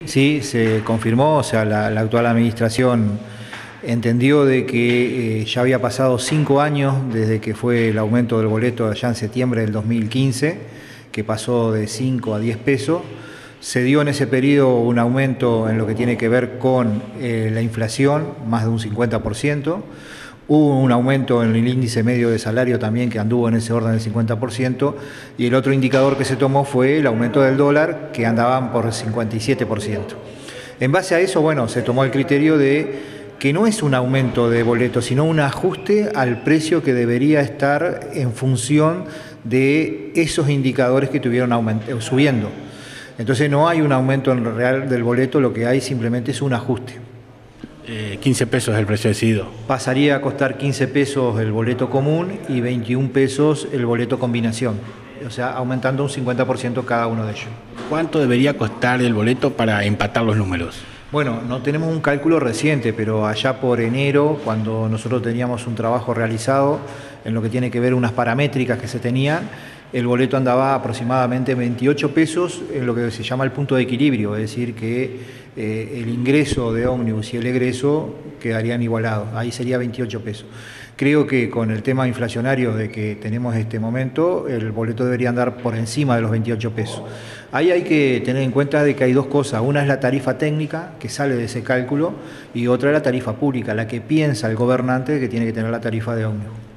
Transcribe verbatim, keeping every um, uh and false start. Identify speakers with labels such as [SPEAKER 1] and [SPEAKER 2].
[SPEAKER 1] Sí, se confirmó, o sea, la, la actual administración entendió de que eh, ya había pasado cinco años desde que fue el aumento del boleto allá en septiembre del dos mil quince, que pasó de cinco a diez pesos. Se dio en ese periodo un aumento en lo que tiene que ver con eh, la inflación, más de un cincuenta por ciento. Hubo un aumento en el índice medio de salario también que anduvo en ese orden del cincuenta por ciento, y el otro indicador que se tomó fue el aumento del dólar, que andaban por el cincuenta y siete por ciento. En base a eso, bueno, se tomó el criterio de que no es un aumento de boleto, sino un ajuste al precio que debería estar en función de esos indicadores que estuvieron subiendo. Entonces no hay un aumento en real del boleto, lo que hay simplemente es un ajuste.
[SPEAKER 2] Eh, quince pesos es el precio decidido.
[SPEAKER 1] Pasaría a costar quince pesos el boleto común y veintiún pesos el boleto combinación, o sea, aumentando un cincuenta por ciento cada uno de ellos.
[SPEAKER 2] ¿Cuánto debería costar el boleto para empatar los números?
[SPEAKER 1] Bueno, no tenemos un cálculo reciente, pero allá por enero, cuando nosotros teníamos un trabajo realizado en lo que tiene que ver unas paramétricas que se tenían, el boleto andaba aproximadamente veintiocho pesos en lo que se llama el punto de equilibrio, es decir, que eh, el ingreso de ómnibus y el egreso quedarían igualados, ahí sería veintiocho pesos. Creo que con el tema inflacionario de que tenemos en este momento, el boleto debería andar por encima de los veintiocho pesos. Ahí hay que tener en cuenta de que hay dos cosas, una es la tarifa técnica, que sale de ese cálculo, y otra es la tarifa pública, la que piensa el gobernante que tiene que tener la tarifa de ómnibus.